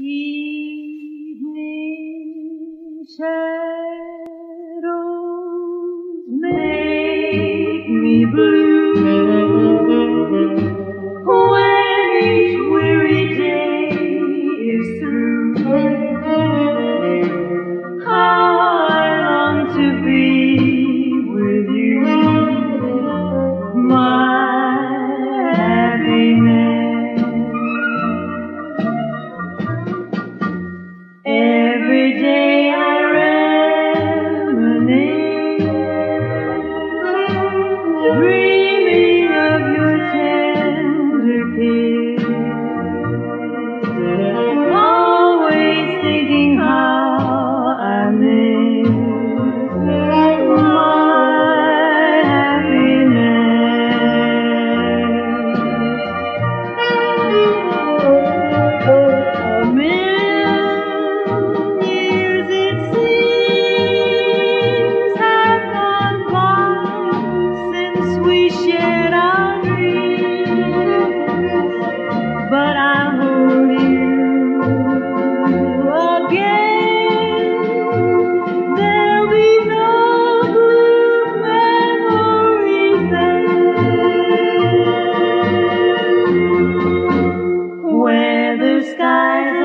Evening shadows make me blue when each weary day is through. How I long to be with you, my happiness. Every day I reminisce, dreaming of your tender kiss, always thinking how I miss my but I'll hold you again. There'll be no blue memories then, where the skies